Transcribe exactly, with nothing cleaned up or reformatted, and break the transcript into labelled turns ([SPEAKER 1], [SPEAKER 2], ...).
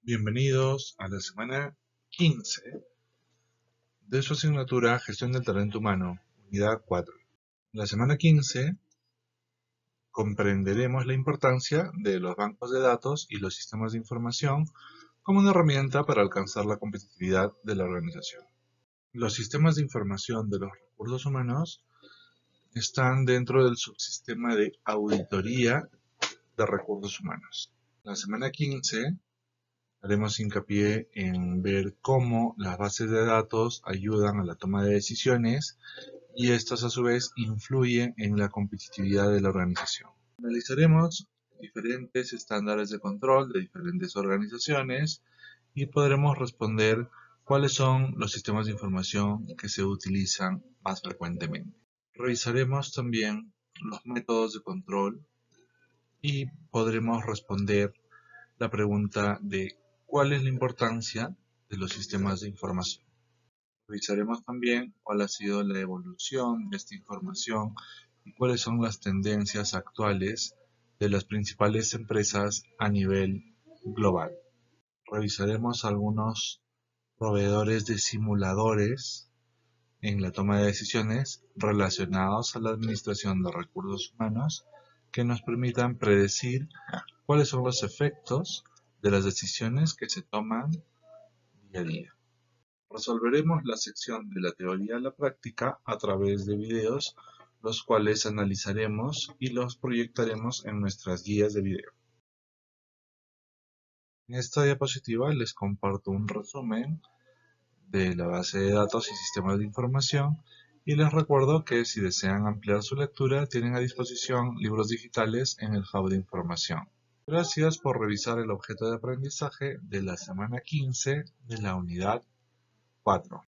[SPEAKER 1] Bienvenidos a la semana quince de su asignatura Gestión del Talento Humano, unidad cuatro. En la semana quince comprenderemos la importancia de los bancos de datos y los sistemas de información como una herramienta para alcanzar la competitividad de la organización. Los sistemas de información de los recursos humanos están dentro del subsistema de auditoría de recursos humanos. En la semana quince haremos hincapié en ver cómo las bases de datos ayudan a la toma de decisiones y estas a su vez influyen en la competitividad de la organización. Analizaremos diferentes estándares de control de diferentes organizaciones y podremos responder cuáles son los sistemas de información que se utilizan más frecuentemente. Revisaremos también los métodos de control y podremos responder la pregunta de ¿cuál es la importancia de los sistemas de información? Revisaremos también cuál ha sido la evolución de esta información y cuáles son las tendencias actuales de las principales empresas a nivel global. Revisaremos algunos proveedores de simuladores en la toma de decisiones relacionados a la administración de recursos humanos que nos permitan predecir cuáles son los efectos de las decisiones que se toman día a día. Resolveremos la sección de la teoría a la práctica a través de videos, los cuales analizaremos y los proyectaremos en nuestras guías de video. En esta diapositiva les comparto un resumen de la base de datos y sistemas de información y les recuerdo que si desean ampliar su lectura tienen a disposición libros digitales en el hub de información. Gracias por revisar el objeto de aprendizaje de la semana quince de la unidad cuatro.